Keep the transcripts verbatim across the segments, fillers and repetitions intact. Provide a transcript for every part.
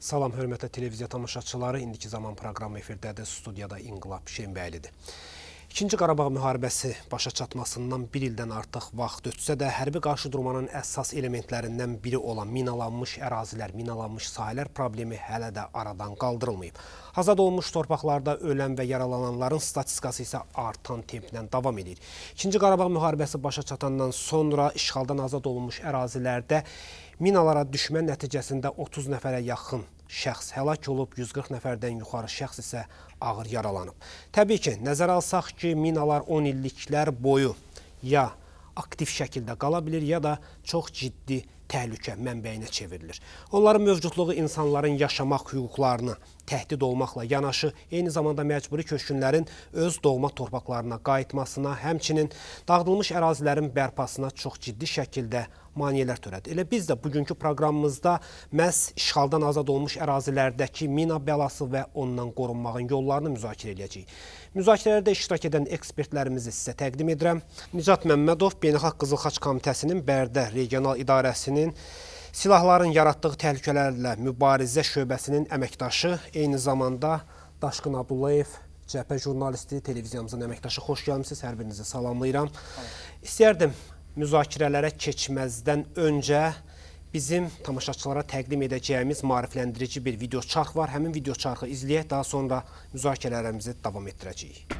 Salam, hörmətli televiziya tamaşaçıları. İndiki zaman proqramı efirdədir. Studiyada İnqilab Şenbəylidir. İkinci Qarabağ müharibəsi başa çatmasından bir ildən artıq vaxt ötsə də, hərbi qarşıdurmanın əsas elementlərindən biri olan minalanmış ərazilər, minalanmış sahələr problemi hələ də aradan qaldırılmayıb. Azad olmuş torpaqlarda ölən və yaralananların statistikası isə artan templə davam edir. İkinci Qarabağ müharibəsi başa çatandan sonra işğaldan azad olunmuş ərazilərdə minalara düşmə nəticəsində otuz nəfərə yaxın şəxs həlak olub, yüz qırx nəfərdən yuxarı şəxs isə ağır yaralanıb. Təbii ki, nəzərə alsaq ki, minalar on illiklər boyu ya aktiv şəkildə qala bilir, ya da çox ciddi təhlükə mənbəyinə çevrilir. Onların mövcudluğu insanların yaşamaq hüquqlarını təhdid olmaqla yanaşı, eyni zamanda məcburi köçkünlərin öz doğma torpaqlarına qayıtmasına, həmçinin dağıdılmış ərazilərin bərpasına çox ciddi şəkildə maneələr törədir. Elə biz də bugünkü proqramımızda məhz işğaldan azad olmuş ərazilərdəki mina bəlası və ondan qorunmağın yollarını müzakirə edəcəyik. Müzakirələrdə iştirak edən ekspertlərimizi sizə təqdim edirəm. Nicat Məmmədov, Beynəlxalq Qızıl Xaç Komitəsinin Bərdə Regional İdarəsinin Silahların yaratdığı təhlükələrlə mübarizə şöbəsinin əməkdaşı, eyni zamanda Daşqın Abdullayev, cəbhə jurnalisti, televiziyamızın əməkdaşı. Xoş gəlmişsiniz, hər birinizi salamlayıram. İstəyərdim müzakirələrə keçməzdən öncə bizim tamaşaçılara təqdim edəcəyimiz maarifləndirici bir video çarx var. Həmin video çarxı izləyək, daha sonra müzakirələrimizi davam etdirəcəyik.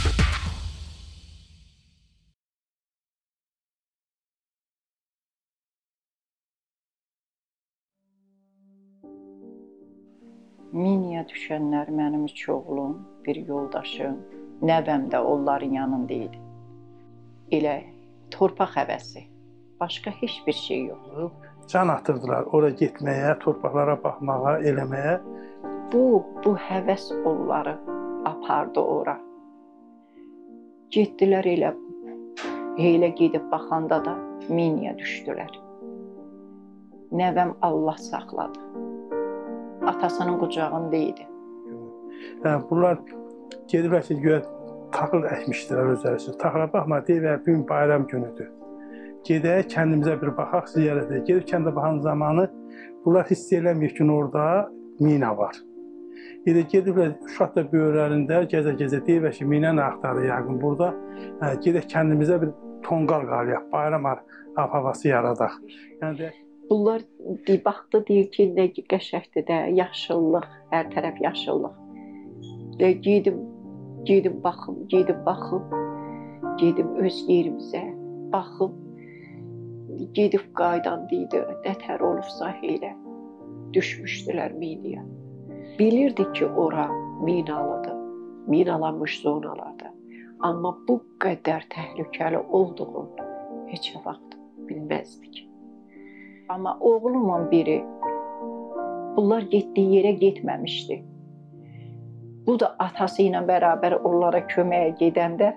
Miniyə düşənlər mənim üç oğlum, bir yoldaşım, nəvəm də onların yanında idi. Elə torpaq həvəsi, başqa heç bir şey yox. Can atırdılar ora getməyə, torpaqlara baxmağa, eləməyə. Bu, bu həvəs onları apardı ora. Getdilər elə, elə gedib baxanda da miniyə düşdülər. Nəvəm Allah saxladı. Atasının qucağında idi. Yəni, bunlar gediblər ki, göyə taxıl əkmişdilər özlərisi. Taxıla baxma, deyirlər, bugün bayram günüdür. Gedək, kəndimizə bir baxaq, ziyarət edək. Gedib kəndə baxan zamanı bunlar hiss eləmir ki, orada mina var. Elə gediblər, uşaq da böyürlərində gəzə-gəzə deyirlər ki, mina nə axtarır yəqin burada. Gedək kəndimizə bir tonqal qalıyaq, bayram havası yaradaq. Yəni, bunlar baxdı, deyir ki, nə qəşəkdir də, yaşıllıq, hər tərəf yaşıllıq. Gedib, gedib baxım, gedib baxım, gedib öz yerimizə baxım, gedib qaydan deydi, nətər olubsa elə, düşmüşdülər miniyə. Bilirdi ki, ora minalıdır, minalanmış zonalardır. Amma bu qədər təhlükəli olduğunu heç vaxt bilməzdik. Amma oğlumun biri, bunlar getdiyi yerə getməmişdi. Bu da atası ilə bərabər onlara köməyə gedəndə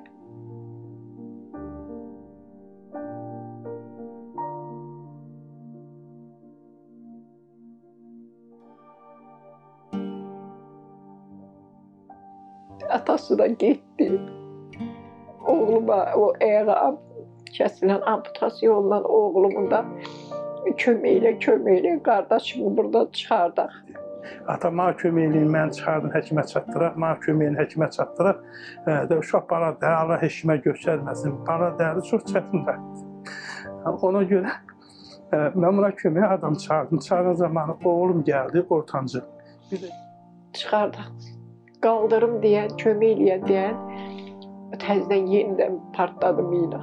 atası da getdi. Oğluma, o ayağı kəsilən amputasyonla oğlumun da köməklə, köməklə qardaşımı buradan çıxardaq. Ata, mənə köməkliyin, mən çıxardım, həkimə çatdıraq, mənə köməkliyin həkimə çatdıraq. Uşaq bala dəyər, Allah həkimə göstərməsin. Bala dəyəri çox çətindir. Ona görə mən buna kömək adam çıxardım. Çıxardan zamanı oğlum gəldi, ortancı. Çıxardaq, qaldırım deyən, köməkləyən deyən, təzdən yenidən partladı mina.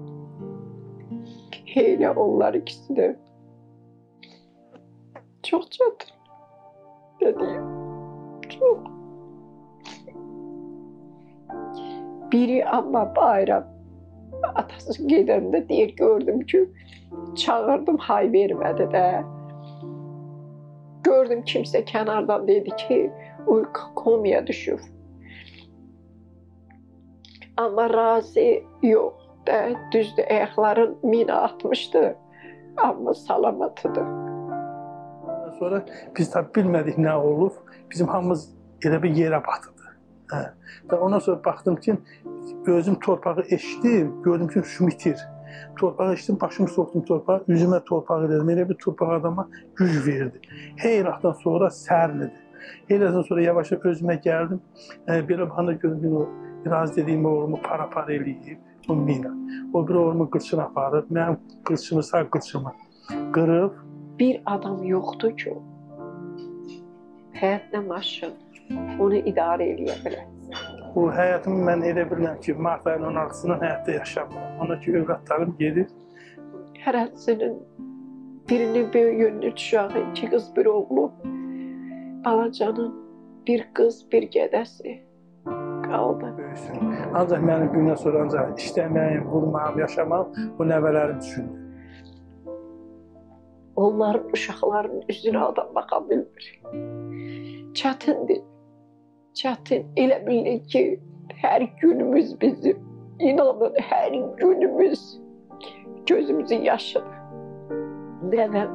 Elə onlar ikisi də çox çətin, dediyim, çox. Biri amma bayram, atası gedəndə deyir, gördüm ki, çağırdım, hay vermədi də. Gördüm kimsə kənardan dedi ki, o komaya düşüb. Amma razı yox. Düzdür, ayaqların mina atmışdı, amma salamatıdır. Sonra biz tabi bilmədik nə olub, bizim hamımız elə bir yerə batıdı. Ondan sonra baxdım ki, özüm torpağı eşitdim, gördüm ki, şümitir. Torpağa içdim, başımı soktum torpağa, üzümə torpaq ededim. Elə bir torpaq adama güc verdi. Heyrətdən sonra sərinledi. Heyrətdən sonra yavaş özümə gəldim. E, belə bana gördüm, o biraz dediyim oğlumu para-para eləyib, o mina. O bir oğlumu qırçına aparıb, mənim qırçımı, sağ qırçımı qırıb. Bir adam yoxdur ki, həyatla maşın onu idarə eləyə bilər. Bu həyatımı mən elə bilirəm ki, mart ayının on altısından həyatda yaşamıram. Ona ki, övladlarım gedir. Hərəsinin birinin böyüyünün uşağı, iki qız, bir oğlu, balacanın bir qız, bir gədəsi qaldı. Böyüsün. Ancaq mənim gündən sonra ancaq işləməyim, vurmağım, yaşamam bu nəvələrim düşündü. Onların uşaqlarının üzünə adam baxa bilmir. Çətindir. Çətin. Elə bilin ki, hər günümüz bizim, inanın, hər günümüz gözümüzün yaşıdır. Nənəm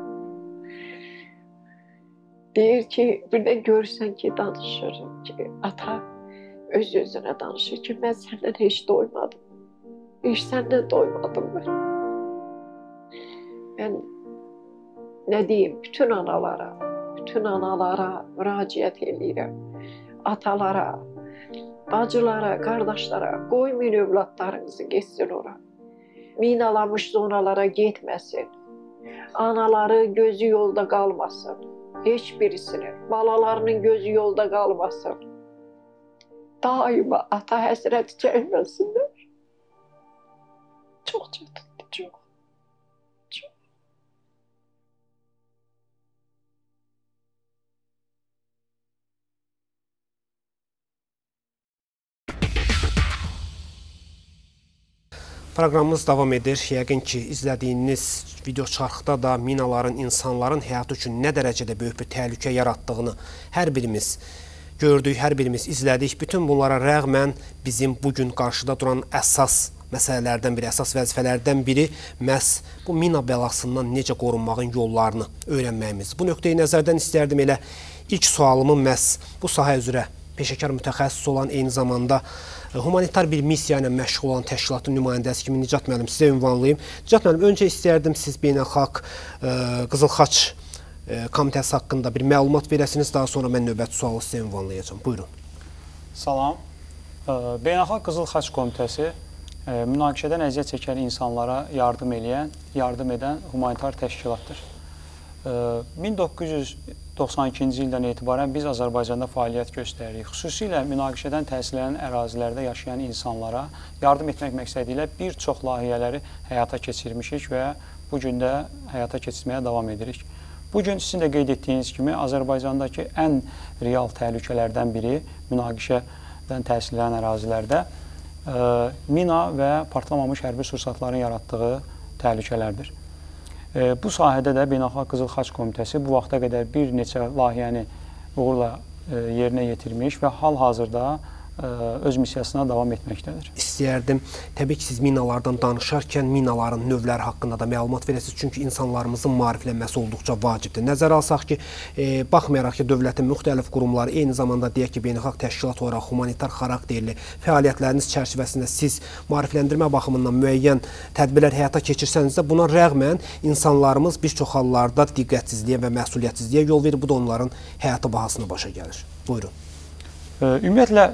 deyir ki, birdən görürsən ki, danışır ki, ata öz-özünə danışır ki, mən səndən heç doymadım. Heç səndən doymadım mən. Mən nə deyim, bütün analara, bütün analara müraciət edirəm. Atalara, bacılara, qardaşlara, qoymayın övladlarınızı getsin ora. Minalamış zonalara getməsin. Anaları gözü yolda qalmasın. Heç birisini, balalarının gözü yolda qalmasın. Daima ata həsrəti çəkməsinlər. Çox çətindir, çox. Çox. Proqramımız davam edir. Yəqin ki, izlədiyiniz video çarxda da minaların insanların həyatı üçün nə dərəcədə böyük bir təhlükə yaratdığını hər birimiz gördük, hər birimiz izlədik. Bütün bunlara rəğmən bizim bugün qarşıda duran əsas məsələlərdən biri, əsas vəzifələrdən biri məhz bu mina bəlasından necə qorunmağın yollarını öyrənməyimiz. Bu nöqteyi nəzərdən istərdim elə ilk sualımı məhz bu sahə üzrə peşəkar mütəxəssis olan, eyni zamanda humanitar bir missiya ilə məşğul olan təşkilatın nümayəndəsi kimi Nicat müəllim sizə ünvanlayım. Nicat müəllim, öncə istərdim siz beynəlxalq Qızıl Xaç komitəsi haqqında bir məlumat verəsiniz, daha sonra mən növbəti sualı sizə ünvanlayacağım. Buyurun. Salam. Beynəlxalq Qızıl Xaç komitəsi münaqişədən əziyyət çəkən insanlara yardım eləyən, yardım edən humanitar təşkilatdır. min doqquz yüz doxsan ikinci ildən etibarən biz Azərbaycanda fəaliyyət göstəririk. Xüsusilə münaqişədən təsirlənən ərazilərdə yaşayan insanlara yardım etmək məqsədi ilə bir çox layihələri həyata keçirmişik və bu gün də həyata keçirməyə davam edirik. Bugün sizin də qeyd etdiyiniz kimi Azərbaycandakı ən real təhlükələrdən biri münaqişədən təsirlənən ərazilərdə e, mina və partlamamış hərbi sursatların yaratdığı təhlükələrdir. Bu sahədə də Beynəlxalq Qızıl Xaç Komitəsi bu vaxta qədər bir neçə layihəni uğurla yerinə yetirmiş və hal-hazırda öz missiyasına davam etməkdədir. İstəyərdim, təbii ki, siz minalardan danışarkən minaların növləri haqqında da məlumat verəsiniz, çünki insanlarımızın maariflənməsi olduqca vacibdir. Nəzərə alsaq ki, e, baxmayaraq ki, dövlətin müxtəlif qurumları, eyni zamanda deyək ki, beynəlxalq təşkilat olaraq humanitar xarakterli fəaliyyətləriniz çərçivəsində siz maarifləndirmə baxımından müəyyən tədbirlər həyata keçirsəniz də, buna rəğmən insanlarımız bir çox hallarda diqqətsizliyə və məsuliyyətsizliyə yol verir, bu da onların həyatı bahasına başa gəlir. Buyurun. Ümumiyyətlə,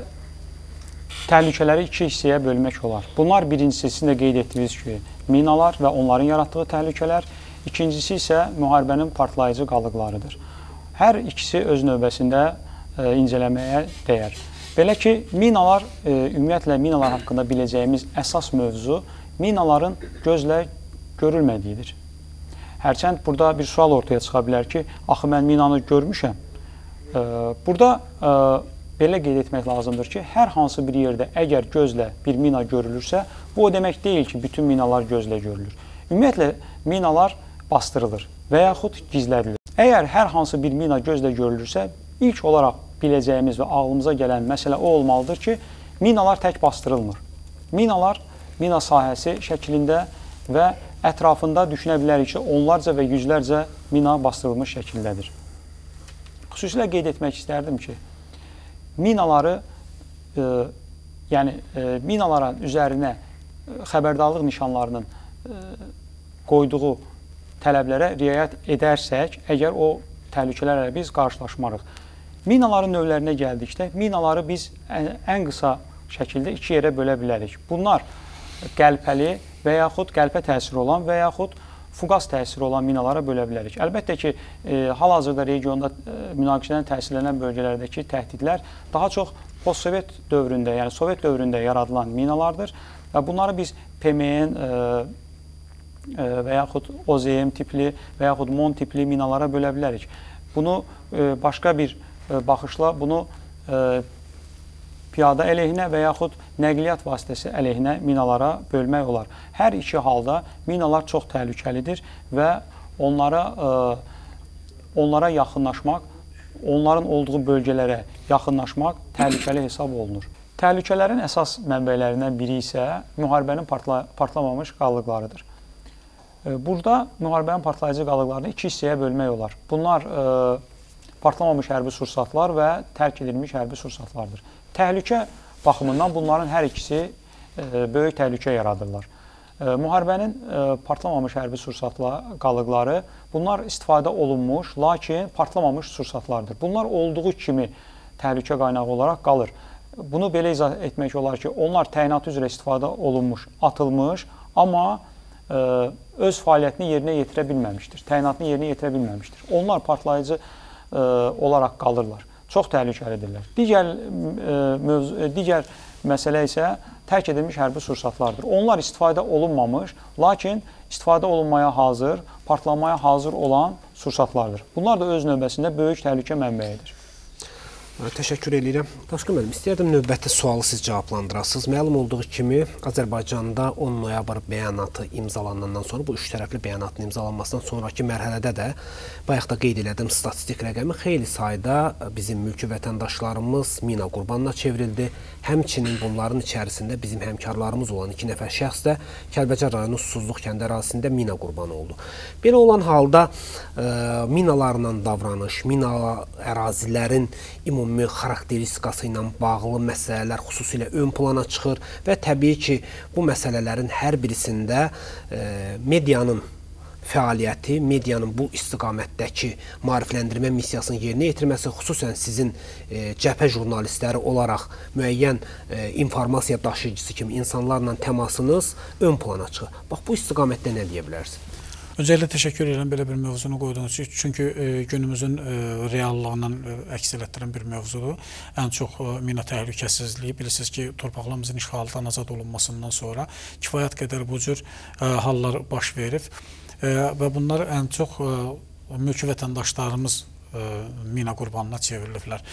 təhlükələri iki hissəyə bölmək olar. Bunlar birincisi sizin də qeyd etdiyiniz ki, minalar və onların yaratdığı təhlükələr, ikincisi isə müharibənin partlayıcı qalıqlarıdır. Hər ikisi öz növbəsində e, incələməyə dəyər. Belə ki, minalar, e, ümumiyyətlə minalar haqqında biləcəyimiz əsas mövzu minaların gözlə görülmədiyidir. Hərçənd burada bir sual ortaya çıxa bilər ki, axı mən minanı görmüşəm. E, burada e, belə qeyd etmək lazımdır ki, hər hansı bir yerdə əgər gözlə bir mina görülürsə, bu o demək deyil ki, bütün minalar gözlə görülür. Ümumiyyətlə, minalar bastırılır və yaxud gizlədilir. Əgər hər hansı bir mina gözlə görülürsə, ilk olaraq biləcəyimiz və ağlımıza gələn məsələ o olmalıdır ki, minalar tək bastırılmır. Minalar, mina sahəsi şəklində və ətrafında düşünə bilərik ki, onlarca və yüzlərcə mina bastırılmış şəkildədir. Xüsusilə qeyd etmək istərdim ki, minaları, e, yəni e, minaların üzərinə xəbərdarlıq nişanlarının qoyduğu tələblərə riayət edərsək, əgər o təhlükələrlə biz qarşılaşmarıq. Minaların növlərinə gəldikdə, minaları biz ən qısa şəkildə iki yerə bölə bilərik. Bunlar qəlpəli və yaxud qəlpə təsiri olan və yaxud fuqas təsiri olan minalara bölə bilərik. Əlbəttə ki, hal-hazırda regionda münaqişədən təsirlənən bölgələrdəki təhdidlər daha çox postsovet dövründə, yəni Sovet dövründə yaradılan minalardır və bunları biz P M N və yaxud O Z M tipli və yaxud MON tipli minalara bölə bilərik. Bunu başqa bir baxışla bunu piyada əleyhinə və yaxud nəqliyyat vasitəsi əleyhinə minalara bölmək olar. Hər iki halda minalar çox təhlükəlidir və onlara, onlara yaxınlaşmaq, onların olduğu bölgələrə yaxınlaşmaq təhlükəli hesab olunur. Təhlükələrin əsas mənbələrindən biri isə müharibənin partla partlamamış qalıqlarıdır. Burada müharibənin partlayıcı qalıqlarını iki hissəyə bölmək olar. Bunlar partlamamış hərbi sursatlar və tərk edilmiş hərbi sursatlardır. Təhlükə baxımından bunların hər ikisi böyük təhlükə yaradırlar. Müharibənin partlamamış hərbi sursatlar qalıqları, bunlar istifadə olunmuş, lakin partlamamış sursatlardır. Bunlar olduğu kimi təhlükə qaynağı olaraq qalır. Bunu belə izah etmək olar ki, onlar təyinatı üzrə istifadə olunmuş, atılmış, amma öz fəaliyyətini yerinə yetirə bilməmişdir. Təyinatını yerinə yetirə bilməmişdir. Onlar partlayıcı olaraq qalırlar. Çox təhlükəlidirlər. Digər, mövzu, digər məsələ isə tərk edilmiş hərbi sursatlardır. Onlar istifadə olunmamış, lakin istifadə olunmaya hazır, partlamaya hazır olan sursatlardır. Bunlar da öz növbəsində böyük təhlükə mənbəyidir. Təşəkkür edirəm. Daşqın müəllim, istəyərdim növbəti sualı siz cavablandırasınız. Məlum olduğu kimi, Azərbaycanda on noyabr bəyanatı imzalanandan sonra, bu üç tərəfli bəyanatın imzalanmasından sonraki mərhələdə də, bayaq da qeyd elədim, statistik rəqəmi xeyli sayda bizim mülki vətəndaşlarımız mina qurbanına çevrildi. Həmçinin bunların içərisində bizim həmkarlarımız olan iki nəfər şəxs də Kəlbəcər rayonu Susuzluq kəndi ərazisində mina qurbanı oldu. Belə olan halda e, minalarla davranış, mina ərazilərin ümumi xarakteristikası ilə bağlı məsələlər xüsusilə ön plana çıxır və təbii ki, bu məsələlərin hər birisində e, medianın fəaliyyəti, medianın bu istiqamətdəki maarifləndirmə missiyasının yerinə yetirməsi, xüsusən sizin e, cəbhə jurnalistləri olaraq müəyyən e, informasiya daşıyıcısı kimi insanlarla təmasınız ön plana çıxır. Bax, bu istiqamətdə nə deyə bilərsiniz? Öncəliklə təşəkkür edirəm belə bir mövzunu qoyduğunuz üçün. Çünki e, günümüzün e, reallığından e, əks elətdirən bir mövzudur. Ən çox e, mina təhlükəsizliyi, bilirsiniz ki, torpaqlarımızın işğaldan azad olunmasından sonra kifayət qədər bu cür e, hallar baş verib. Və bunlar ən çox mülki vətəndaşlarımız mina qurbanına çevriliblər.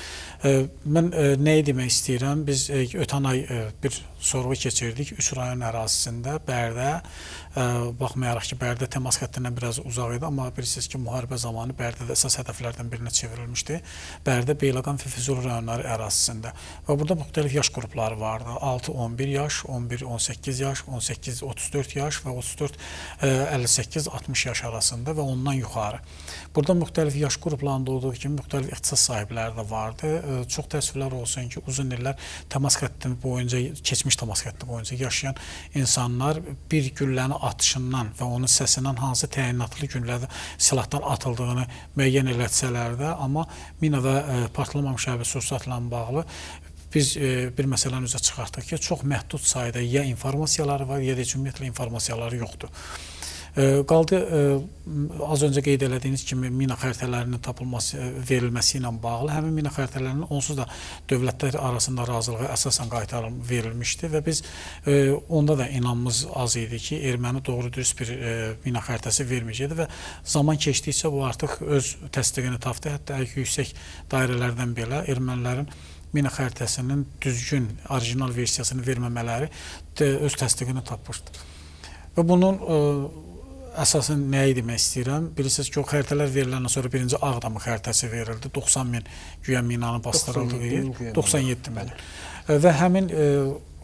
Mən nəyi demək istəyirəm? Biz ötən ay bir sorğu keçirdik üç rayon ərazisində, Bərdə, baxmayaraq ki, Bərdə təmas xəttindən biraz uzaq idi, amma bilirsiniz ki, müharibə zamanı Bərdədə əsas hədəflərdən birinə çevrilmişdi. Bərdə, Beyləqan və Füzuli rayonları ərazisində. Və burada müxtəlif yaş qrupları vardı. altı on bir yaş, on bir on səkkiz yaş, on səkkiz otuz dörd yaş və otuz dörd əlli səkkiz altmış yaş arasında və ondan yuxarı. Burada müxtəlif yaş qruplarında olduğu kimi müxtəlif ixtisas sahibləri də vardı. Çox təəssüflər olsun ki, uzun illər təmas xətti boyunca, keçmiş təmas xətti boyunca yaşayan insanlar bir güllənin atışından və onun səsindən hansı təyinatlı güllədə silahdan atıldığını müəyyən elətsələr də, amma mina və partlamamış hərbi sursatla bağlı biz bir məsələni üzə çıxartdıq ki, çox məhdud sayda ya informasiyaları var, ya da ümumiyyətlə informasiyaları yoxdur. Qaldı, az öncə qeyd elədiyiniz kimi mina xəritələrinin tapılması, verilməsi ilə bağlı, həmin mina xəritələrinin onsuz da dövlətlər arasında razılığı əsasən qaytarılıb verilmişdi və biz onda da inanımız az idi ki, erməni doğru dürüst bir mina xəritəsi verməyəcəkdi və zaman keçdikcə bu artıq öz təsdiqini tapdı, hətta yüksək dairələrdən belə ermənilərin mina xəritəsinin düzgün, orijinal versiyasını verməmələri öz təsdiqini tapmışdı. Və bunun əsasən nəyi demək istəyirəm? Bilirsiniz ki, o xəritələr veriləndən sonra birinci Ağdamın xəritəsi verildi. doxsan min güya minanın bastırıldığı, doxsan yeddi min. Və həmin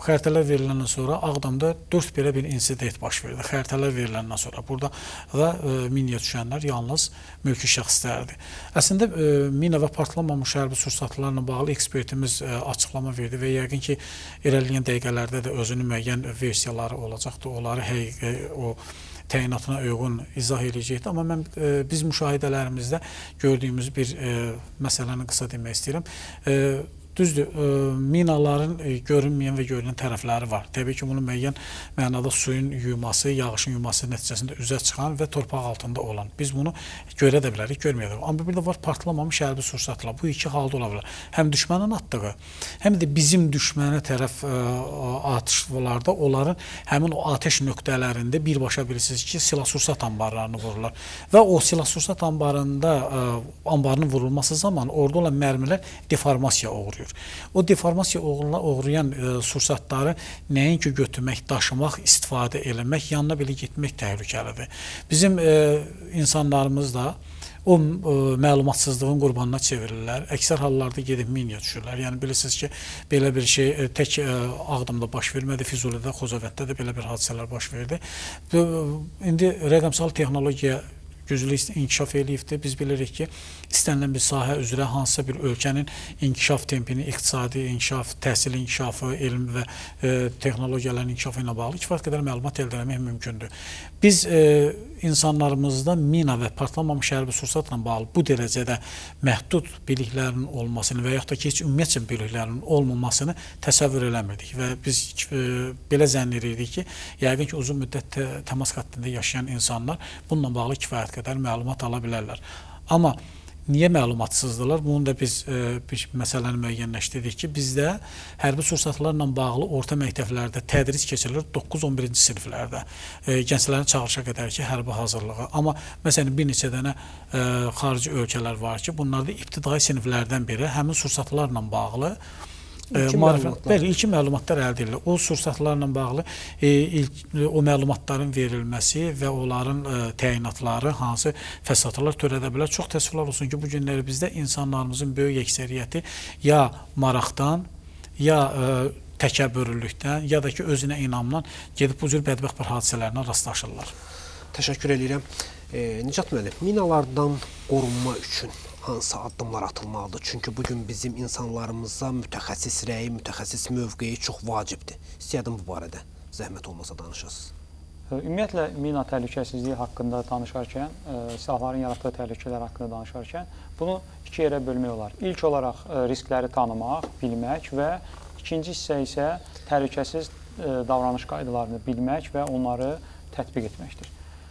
xəritələr veriləndən sonra Ağdamda dörd belə bir insident baş verdi. Xəritələr veriləndən sonra burada da minaya düşənlər yalnız mülki şəxslərdir. Əslində mina və partlamamış hərbi sursatlarla bağlı ekspertimiz açıqlama verdi və yəqin ki, irəliləyən dəqiqələrdə də özünün müəyyən versiyaları olacaqdır. Onları həqiqi o təyinatına uyğun izah edəcəkdir. Amma mən e, biz müşahidələrimizdə gördüyümüz bir e, məsələni qısa demək istəyirəm. E, Düzdür, e, minaların e, görünməyən və görünən tərəfləri var. Təbii ki, bunun müəyyən mənada suyun yuması, yağışın yuması nəticəsində üzə çıxan və torpaq altında olan. Biz bunu görə də bilərik, görməyə də. Amma bir də var partlamamış hərbi sursatlar. Bu iki halda ola bilər. Həm düşmənin atdığı, həm də bizim düşmənə tərəf e, atışlarda onların həmin o atəş nöqtələrində birbaşa bilirsiniz ki, silah-sursat anbarlarını vururlar. Və o silah-sursat anbarında e, anbarının vurulması zaman orada olan mərmilər deformasiya uğruyor. O deformasiya uğrayan e, sursatları nəinki götürmək, daşımaq, istifadə eləmək, yanına belə getmək təhlükəlidir. Bizim e, insanlarımız da o e, məlumatsızlığın qurbanına çevirirlər. Əksər hallarda gedib minaya düşürlər. Yəni bilirsiniz ki, belə bir şey e, tək e, Ağdamda baş vermədi, Füzulidə, Xocavənddə də belə bir hadisələr baş verdi. E, indi rəqəmsal texnologiya güclü inkişaf eləyibdir. Biz bilirik ki, istənilən bir sahə üzrə hansısa bir ölkənin inkişaf tempini, iqtisadi inkişaf, təhsil inkişafı, elm və e, texnologiyaların inkişafı ilə bağlı kifayət qədər məlumat əldə etmək mümkündür. Biz e, insanlarımızda mina və partlamamış hərbi sursatla bağlı bu dərəcədə məhdud biliklərinin olmasını və yaxud da ki, heç ümumiyyətcə biliklərinin olmamasını təsəvvür eləmirdik və biz e, belə zənn edirdik ki, yəqin ki, uzun müddət tə, təmas xəttində yaşayan insanlar bununla bağlı kifayət qədər məlumat ala bilərlər. Amma niyə məlumatsızdırlar? Bunu da biz e, bir məsələni müəyyənləşdirdik ki, bizdə hərbi sursatlarla bağlı orta məktəblərdə tədris keçirilir doqquz on birinci siniflərdə. E, gənclərin çağırışa qədər ki, hərbi hazırlığı. Amma məsələn, bir neçə dənə e, xarici ölkələr var ki, bunlarda ibtidai siniflərdən biri həmin sursatlarla bağlı İlkin məlumatlar. Bəli, ilkin məlumatlar əldə edilir. O sursatlarla bağlı e, ilk, o məlumatların verilməsi və onların e, təyinatları, hansı fəsadlar törədə bilər. Çox təəssüflər olsun ki, bu günləri bizdə insanlarımızın böyük əksəriyyəti ya maraqdan, ya e, təkəbbürlükdən, ya da ki, özünə inamdan gedib bu cür bədbəxt bir hadisələrlə rastlaşırlar. Təşəkkür edirəm. E, Nicat müəllim, minalardan qorunma üçün hansı addımlar atılmalıdır? Çünki bugün bizim insanlarımıza mütəxəssis rəyi, mütəxəssis mövqeyi çox vacibdir. İstəyədim bu barədə zəhmət olmasa danışasınız. Ümumiyyətlə, mina təhlükəsizliyi haqqında danışarkən, silahların yaratdığı təhlükələr haqqında danışarkən bunu iki yerə bölmək olar. İlk olaraq riskləri tanımaq, bilmək və ikinci hissə isə təhlükəsiz davranış qaydalarını bilmək və onları tətbiq etməkdir.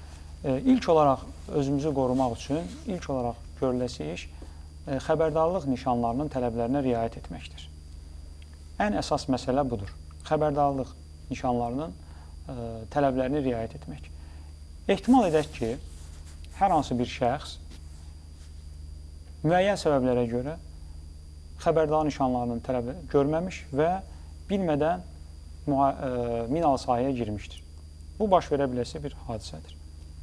İlk olaraq özümüzü qorumaq üçün ilk olaraq görüləsi iş xəbərdarlıq nişanlarının tələblərinə riayət etməkdir. Ən əsas məsələ budur. Xəbərdarlıq nişanlarının tələblərini riayət etmək. Ehtimal edək ki, hər hansı bir şəxs müəyyən səbəblərə görə xəbərdarlıq nişanlarının tələblərini görməmiş və bilmədən minalı sahəyə girmişdir. Bu, baş verə biləsi bir hadisədir.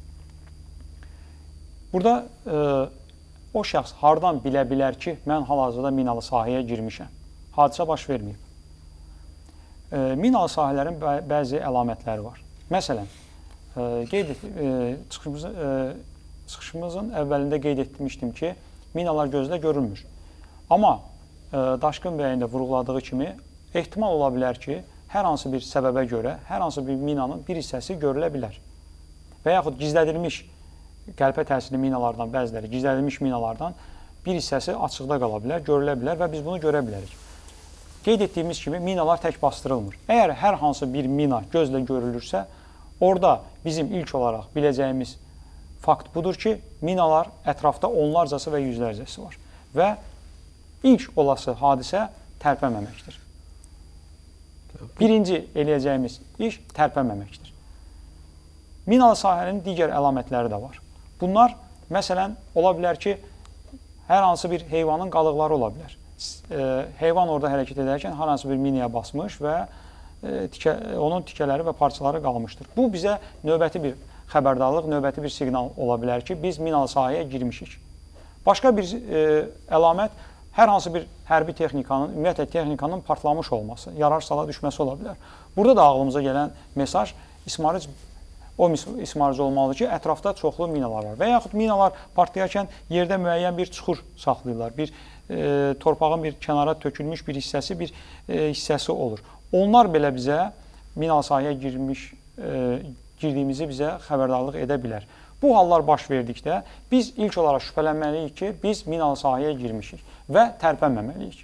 Burada e, o şəxs hardan bilə bilər ki, mən hal-hazırda minalı sahəyə girmişəm? Hadisə baş verməyib. E, minalı sahələrin bə bəzi əlamətləri var. Məsələn, e, qeyd et, e, çıxışımız, e, çıxışımızın əvvəlində qeyd etmişdim ki, minalar gözlə görünmür. Amma e, Daşqın bəyin də vurğuladığı kimi, ehtimal ola bilər ki, hər hansı bir səbəbə görə, hər hansı bir minanın bir hissəsi görülə bilər. Və yaxud gizlədilmiş qəlpə təsirli minalardan, bəziləri gizlədilmiş minalardan bir hissəsi açıqda qala bilər, görülə bilər və biz bunu görə bilərik. Qeyd etdiyimiz kimi, minalar tək bastırılmır. Əgər hər hansı bir mina gözlə görülürsə, orada bizim ilk olaraq biləcəyimiz fakt budur ki, minalar ətrafda onlarcası və yüzlərcəsi var. Və ilk olası hadisə tərpənməməkdir. Birinci eləyəcəyimiz iş tərpənməməkdir. Minalı sahənin digər əlamətləri də var. Bunlar, məsələn, ola bilər ki, hər hansı bir heyvanın qalıqları ola bilər. E, heyvan orada hərəkət edərkən hər hansı bir minaya basmış və e, tikə, onun tikələri və parçaları qalmışdır. Bu, bizə növbəti bir xəbərdarlıq, növbəti bir siqnal ola bilər ki, biz minalı sahəyə girmişik. Başqa bir e, əlamət hər hansı bir hərbi texnikanın, ümumiyyətlə texnikanın partlamış olması, yarar sala düşməsi ola bilər. Burada da ağlımıza gələn mesaj ismarıc o ismarıcı olmalıdır ki, ətrafda çoxlu minalar var. Və yaxud minalar partlayarkən yerdə müəyyən bir çuxur saxlayırlar. Bir e, torpağın bir kənara tökülmüş bir hissəsi, bir e, hissəsi olur. Onlar belə bizə minalı sahəyə girmiş, e, girdiyimizi bizə xəbərdarlıq edə bilər. Bu hallar baş verdikdə biz ilk olaraq şübhələnməliyik ki, biz minalı sahəyə girmişik və tərpənməməliyik.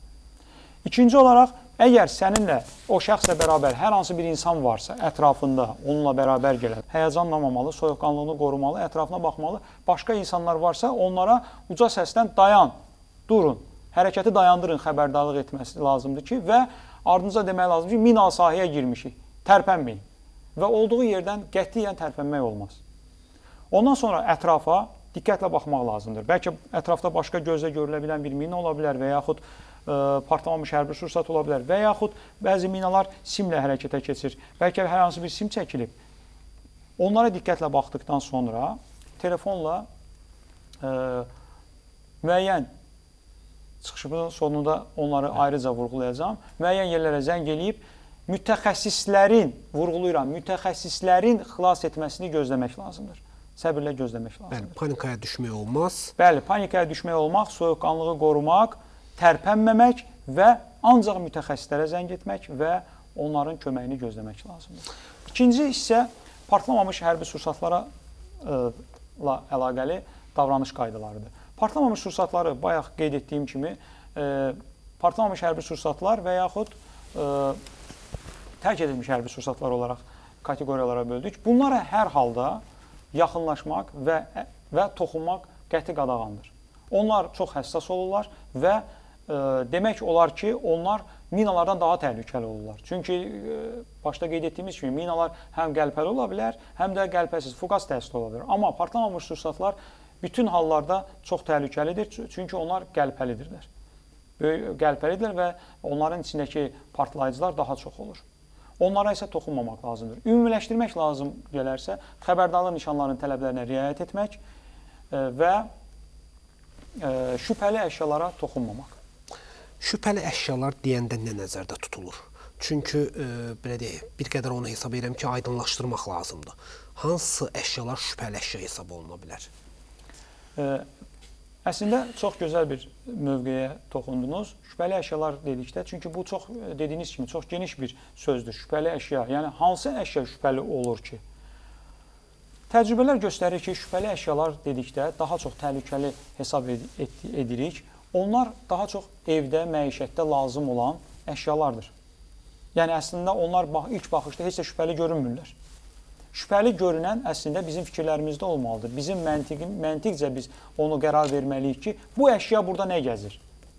İkinci olaraq, əgər səninlə o şəxslə bərabər hər hansı bir insan varsa, ətrafında onunla bərabər gələn, həyəcanlamamalı, soyuqqanlılığını qorumalı, ətrafına baxmalı, başqa insanlar varsa onlara uca səsdən dayan, durun, hərəkəti dayandırın, xəbərdarlıq etməsi lazımdır ki, və ardınca demək lazımdır ki, minalı sahəyə girmişik, tərpənməyin və olduğu yerdən qətiyyən tərpənmək olmaz. Ondan sonra ətrafa diqqətlə baxmaq lazımdır. Bəlkə ətrafda başqa gözlə görülə bilən bir mina ola bilər və yaxud e, partlamamış hərbi sursat ola bilər və yaxud bəzi minalar simlə hərəkətə keçir. Bəlkə hər hansı bir sim çəkilib. Onlara diqqətlə baxdıqdan sonra telefonla e, müəyyən çıxışımın sonunda onları ayrıca vurğulayacağım. Müəyyən yerlərə zəng eləyib mütəxəssislərin, vurğulayıram, mütəxəssislərin xilas etməsini gözləmək lazımdır. Səbirlə gözləmək lazımdır. Bəli, panikaya düşmək olmaz. Bəli, panikaya düşmək olmaq, soyuqqanlığı qorumaq, tərpənməmək və ancaq mütəxəssislərə zəng etmək və onların köməyini gözləmək lazımdır. İkinci hissə partlamamış hərbi sursatlara ilə əlaqəli davranış qaydalarıdır. Partlamamış sursatları bayaq qeyd etdiyim kimi e, partlamamış hərbi sursatlar və yaxud e, tərk edilmiş hərbi sursatlar olaraq kateqoriyalara böldük. Bunlara hər halda yaxınlaşmaq və, və toxunmaq qəti qadağandır. Onlar çox həssas olurlar və e, demək olar ki, onlar minalardan daha təhlükəli olurlar. Çünki e, başda qeyd etdiyimiz kimi minalar həm qəlpəli ola bilər, həm də qəlpəsiz, fuqas təsirli ola bilər. Amma partlamamış sursatlar bütün hallarda çox təhlükəlidir, çünki onlar qəlpəlidirlər. Böyük qəlpəlidirlər və onların içindəki partlayıcılar daha çox olur. Onlara isə toxunmamaq lazımdır. Ümumiləşdirmək lazım gələrsə, xəbərdarlıq nişanlarının tələblərinə riayət etmək və şübhəli əşyalara toxunmamaq. Şübhəli əşyalar deyəndə nə nəzərdə tutulur? Çünki e, belə deyək, bir qədər onu hesab edirəm ki, aydınlaşdırmaq lazımdır. Hansı əşyalar şübhəli əşya hesab oluna bilər? E, Əslində, çox gözəl bir mövqeyə toxundunuz. Şübhəli əşyalar dedikdə, çünki bu çox, dediyiniz kimi, çox geniş bir sözdür. Şübhəli əşya, yəni hansı əşya şübhəli olur ki? Təcrübələr göstərir ki, şübhəli əşyalar dedikdə daha çox təhlükəli hesab ed edirik. Onlar daha çox evdə, məişətdə lazım olan əşyalardır. Yəni, əslində, onlar ilk baxışda heç də şübhəli görünmürlər. Şübhəli görünən əslində bizim fikirlərimizdə olmalıdır. Bizim məntiq, məntiqcə biz onu qərar verməliyik ki, bu əşya burada nə gəzir?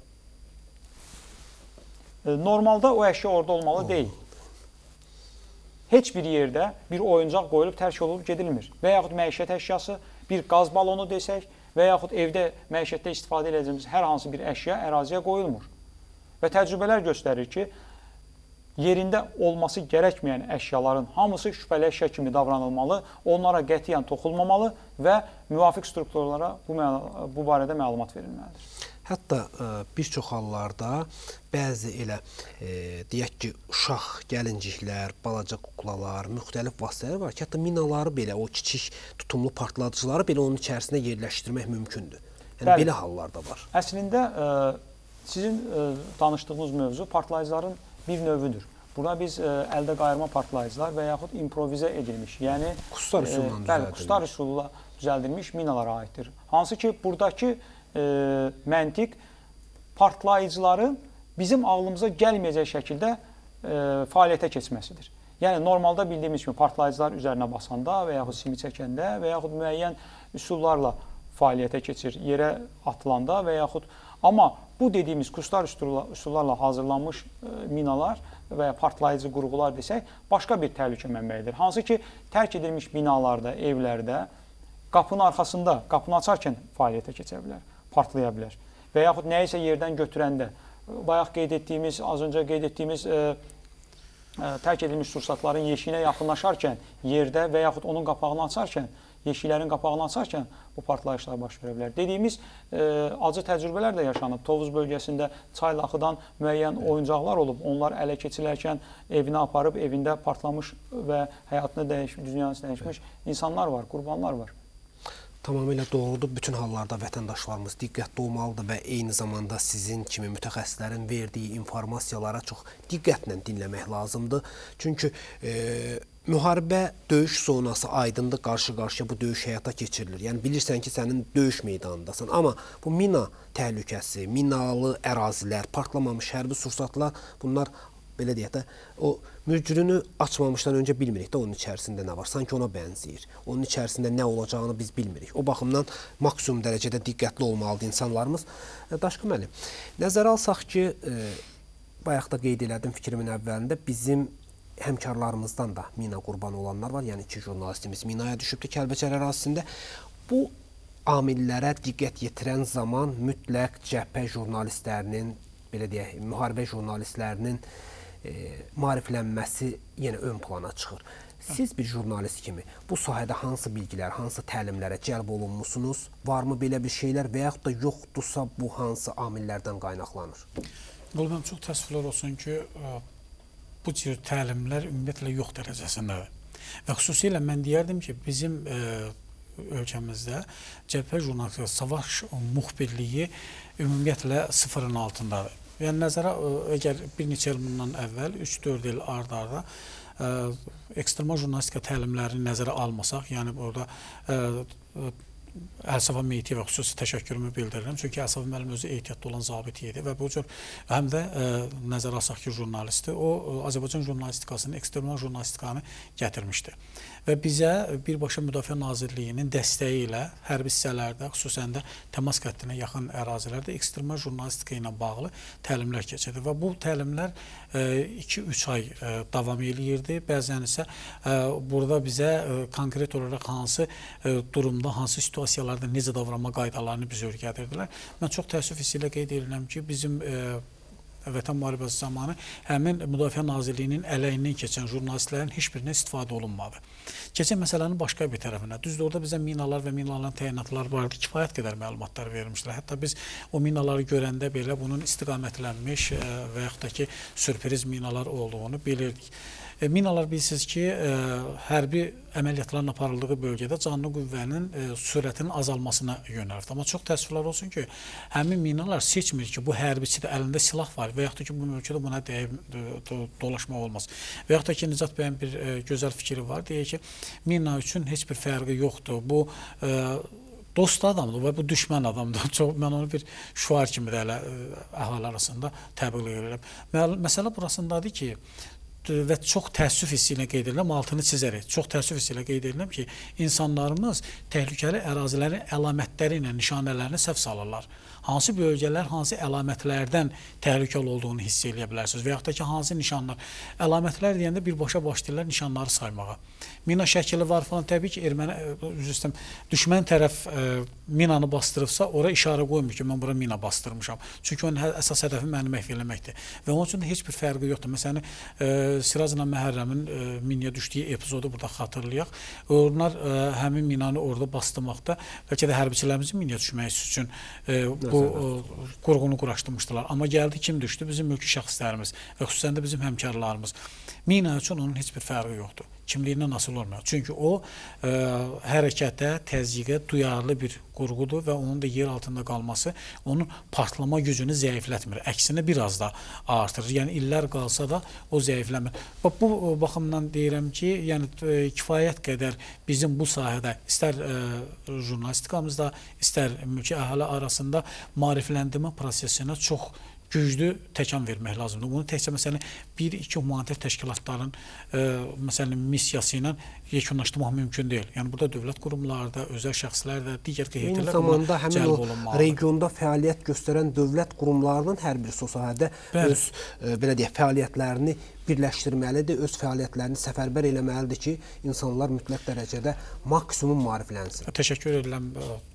Normalda o əşya orada olmalı deyil. Heç bir yerdə bir oyuncaq qoyulub tərk olunub gedilmir. Və yaxud məişət əşyası, bir qaz balonu desək və yaxud evdə məişətdə istifadə edəcəyimiz hər hansı bir əşya əraziyə qoyulmur. Və təcrübələr göstərir ki, yerində olması gərəkməyən əşyaların hamısı şübhəli əşya kimi davranılmalı, onlara qətiyyən toxunmamalı və müvafiq strukturlara bu, bu barədə məlumat verilməlidir. Hətta ə, bir çox hallarda bəzi elə e, deyək ki, uşaq gəlinciklər, balaca kuklalar, müxtəlif vasitələr var ki, hətta minaları belə, o kiçik tutumlu partladıcıları belə onun içərisində yerləşdirmək mümkündür. Yəni, Bəli. Belə hallar da var. Əslində, ə, sizin ə, danışdığınız mövzu partlayıcıların bir növüdür. Burada biz ə, əldə qayırma partlayıcılar və yaxud improvizə edilmiş, yəni Kustar üsuluna ə, bəli, kustar üsuluna düzəldilmiş minalara aiddir. Hansı ki, buradakı ə, məntiq partlayıcıların bizim ağlımıza gəlməyəcək şəkildə ə, fəaliyyətə keçməsidir. Yəni, normalda bildiyimiz kimi partlayıcılar üzərinə basanda və yaxud simi çəkəndə və yaxud müəyyən üsullarla fəaliyyətə keçir, yerə atılanda və yaxud... Amma bu dediyimiz kustar üsullarla hazırlanmış minalar və ya partlayıcı qurğular desək, başqa bir təhlükə mənbəyidir. Hansı ki, tərk edilmiş binalarda, evlərdə, qapının arxasında, qapını açarkən fəaliyyətə keçə bilər, partlaya bilər. Və yaxud nəyisə yerdən götürəndə, bayaq qeyd etdiyimiz, az öncə qeyd etdiyimiz e, e, tərk edilmiş sursatların yeşiyinə yaxınlaşarkən, yerdə və yaxud onun qapağını açarkən, yeşiklərin qapağını açarkən bu partlayışlar baş verə bilər. Dediyimiz e, acı təcrübələr də yaşanıb. Tovuz bölgəsində çaylaxıdan müəyyən oyuncaqlar olub. Onlar ələ keçilərkən evinə aparıb, evində partlamış və həyatını dəyişmiş, dünyasını dəyişmiş insanlar var, qurbanlar var. Tamamilə doğrudur. Bütün hallarda vətəndaşlarımız diqqətli olmalıdır və eyni zamanda sizin kimi mütəxəssislərin verdiyi informasiyalara çox diqqətlə dinləmək lazımdır. Çünki e, müharibə döyüş zonası aydındır, qarşı-qarşıya bu döyüş həyata keçirilir. Yəni bilirsən ki, sənin döyüş meydanındasan, amma bu mina təhlükəsi, minalı ərazilər, partlamamış hərbi sursatlar, bunlar belə deyək də, o mücrünü açmamışdan öncə bilmirik də onun içərisində nə var. Sanki ona bənzəyir. Onun içərisində nə olacağını biz bilmirik. O baxımdan maksimum dərəcədə diqqətli olmalıdır insanlarımız. Daşqın müəllim, nəzərə alsaq ki, e, bayaq da qeyd elədim fikrimin əvvəlində, bizim həmkarlarımızdan da mina qurbanı olanlar var. Yəni iki jurnalistimiz minaya düşübdü Kəlbəcər ərazisində. Bu amillərə diqqət yetirən zaman mütləq cəbhə jurnalistlərinin, belə deyək, müharibə jurnalistlərinin E, maariflənməsi yenə ön plana çıxır. Siz bir jurnalist kimi bu sahədə hansı bilgilər, hansı təlimlərə cəlb olunmusunuz? Varmı belə bir şeylər və yaxud da yoxdursa bu hansı amillərdən qaynaqlanır? Mənim çox təəssüflər olsun ki, bu cür təlimlər ümumiyyətlə yox dərəcəsindədir. Və xüsusilə mən deyərdim ki, bizim e, ölkəmizdə cəbhə jurnalistika, savaş müxbirliyi ümumiyyətlə sıfırın altındadır. Yəni, nəzərə, əgər bir neçə il bundan əvvəl, üç dörd il ard-arda ekstremal jurnalistika təlimlərini nəzərə almasaq, yəni burada Əlsəfa Meyitiyevə xüsusi təşəkkürümü bildirirəm. Çünki Əlsəfa müəllim özü ehtiyatlı olan zabit idi və bu cür həm də ə, nəzərə alsaq ki, jurnalisti, o Azərbaycan jurnalistikasının, ekstremal jurnalistikanı gətirmişdi. Və bizə birbaşa Müdafiə Nazirliyinin dəstəyi ilə hərbi hissələrdə, xüsusən də təmas xəttinə yaxın ərazilərdə ekstremal jurnalistika ilə bağlı təlimlər keçirdi. Və bu təlimlər iki üç ay ə, davam eləyirdi. Bəzən isə ə, burada bizə ə, konkret olaraq hansı ə, durumda, hansı situasiyalarda necə davranma qaydalarını biz öyrədirdilər. Mən çox təəssüf hissi ilə qeyd edirəm ki, bizim ə, Vətən müharibəsi zamanı həmin Müdafiə Nazirliyinin ələyindən keçən jurnalistlərin heç birindən istifadə olunmadı. Keçən məsələnin başqa bir tərəfinə, düzdür, orada bizə minalar və minaların təyinatları vardı, kifayət qədər məlumatlar vermişlər. Hətta biz o minaları görəndə belə bunun istiqamətlənmiş və yaxud da ki, sürpriz minalar olduğunu bilirdik. E, minalar bilirsiniz ki, e, hərbi əməliyyatların aparıldığı bölgədə canlı qüvvənin e, sürətinin azalmasına yönəldir. Amma çox təəssüflər olsun ki, həmin minalar seçmir ki, bu hərbiçidə əlində silah var və yaxud da ki, bu mülkədə buna dəyib do, dolaşmaq olmaz. Və yaxud da ki, Nicat bəyin bir e, gözəl fikri var, deyək ki, mina üçün heç bir fərqi yoxdur. Bu e, dost adamdır və bu düşmən adamdır. Çox, mən onu bir şüar kimi də elə əhali arasında təbliğ edirəm. Məsələ burasındadır ki, və çox təəssüf hissi ilə qeyd edirəm, altını çizərək, çox təəssüf hissi ilə qeyd edirəm ki, insanlarımız təhlükəli ərazilərin əlamətləri ilə nişanələrini səhv salırlar. Hansı bölgələr, hansı əlamətlərdən təhlükəli olduğunu hiss edə bilərsiniz və yaxud da ki, hansı nişanlar. Əlamətlər deyəndə birbaşa başlayırlar nişanları saymağa. Mina şəkili var falan, təbii ki, erməni, üzrüstəm, düşmən tərəf e, minanı bastırıbsa, ora işarə qoymur ki, mən bura mina bastırmışam. Çünki onun əsas hədəfi məni məhv eləməkdir. Və onun üçün də heç bir fərqi yoxdur. Məsələn, e, Sirazla Məhərrəmin e, minaya düşdüyü epizodu burada xatırlayaq. Onlar e, həmin minanı orada bastırmaqda, bəlkə də hərbiçilərimizin minaya düşməyi üçün e, bu e, qurğunu quraşdırmışdılar. Amma gəldi, kim düşdü? Bizim mülki şəxslərimiz və xüsusən də bizim həmkarlarımız. Mina üçün onun heç bir fərqi yoxdur. Kimliyindən asılı olmuyor. Çünki o e, hərəkətə, təzyiqə duyarlı bir qurğudur və onun da yer altında qalması onun partlama gücünü zəiflətmir. Əksinə biraz da artırır. Yəni illər qalsa da o zəifləmir. Bax, bu baxımdan deyirəm ki, yəni e, kifayət qədər bizim bu sahədə istər e, jurnalistikamızda, istər mülki əhali arasında maarifləndirmə prosesinə çox güclü təkan vermək lazımdır. Bunu təkcə məsələn bir iki humanitar təşkilatların e, məsələn missiyası ilə yekunlaşdırmaq mümkün deyil. Yəni burada dövlət qurumları da, özəl şəxslər də, digər qeydiyyətlər zamanda həmin o regionda fəaliyyət göstərən dövlət qurumlarının hər birisi o sahədə Bəli. öz e, belə deyək fəaliyyətlərini birləşdirməlidir, öz fəaliyyətlərini səfərbər eləməlidir ki, insanlar mütləq dərəcədə maksimum maariflənsin. Təşəkkür edirəm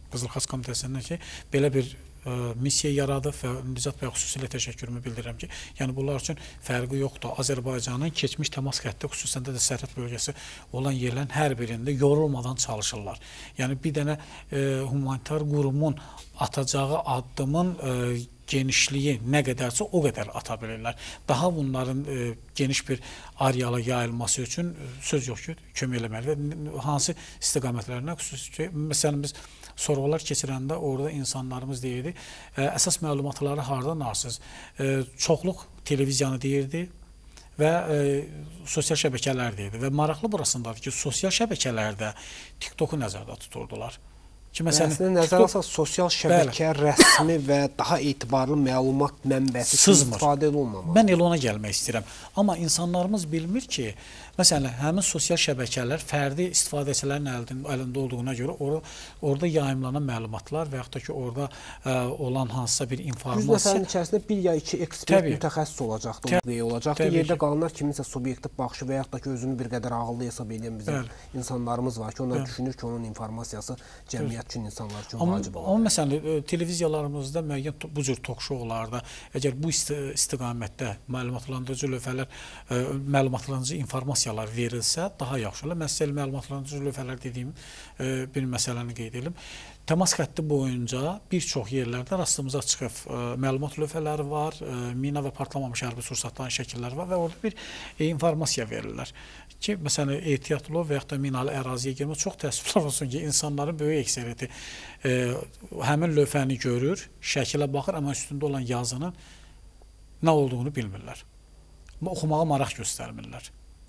Qızıl Xaç Komitəsindən ki, belə bir ə, missiya yaradıb və Nicat bəyə xüsusilə təşəkkürümü bildirirəm ki, yəni bunlar üçün fərqi yoxdur. Azərbaycanın keçmiş təmas xətti, xüsusən də sərhəd bölgəsi olan yerlərin hər birində yorulmadan çalışırlar. Yəni bir dənə ə, humanitar qurumun atacağı addımın ə, genişliyi nə qədərsə o qədər ata bilirlər. Daha bunların e, geniş bir areala yayılması üçün e, söz yox ki, kömək eləməli. Hansı istiqamətlərinə xüsusi, məsələn biz sorğular keçirəndə orada insanlarımız deyirdi, e, əsas məlumatları hardan alırsınız? E, çoxluq televiziyanı deyirdi və e, sosial şəbəkələr deyirdi və maraqlı burasındadır ki, sosial şəbəkələrdə TikToku nəzərdə tuturdular. Ki, məsələn, Əslində nəzərə alsaq, sosial şəbəkə bəli. rəsmi və daha etibarlı məlumat mənbəsi istifadə olunmamalı. Mən elə ona gəlmək istəyirəm. Amma insanlarımız bilmir ki, məsələn, həmin sosial şəbəkələr fərdi istifadəçilərin əlində, əlində olduğuna görə or orada yayımlanan məlumatlar və yaxud da ki, orada ə, olan hansısa bir informasiya... yüz nəfərin içərisində bir ya iki ekspert mütəxəssis olacaqdı, o olacaqdı. Yerdə qalanlar kiminsə subyektiv baxışı və yaxud da ki, özünü bir qədər ağıllı hesab edən bizim bəli. insanlarımız var ki, onlar bəli. düşünür ki, onun informasiyası cəmiyyət üçün, insanlar üçün amma, vacib olur. Amma məsələn, televiziyalarımızda müəyyən bu cür toxşolarda, əgər bu isti istiqamətdə məlumatlandırıcı lövhələr, ə, məlumatlandırıcı informasiyalar verilsə, daha yaxşı olar. Mən sizə məlumatlandırıcı lövhələr dediyim ə, bir məsələni qeyd edim. Təmas xətti boyunca bir çox yerlərdə rastımıza çıxıb ə, məlumat lövhələri var, ə, mina və partlamamış hərbi sursatların şəkilləri var və orada bir e, informasiya verirlər. Ki, məsələn, ehtiyatlı və yaxud da minalı əraziyə girmək çox təəssüflər olsun ki, insanların böyük əksəriyyəti e, həmin lövhəni görür, şəkilə baxır, amma üstündə olan yazının nə olduğunu bilmirlər. Oxumağa maraq göstərmirlər.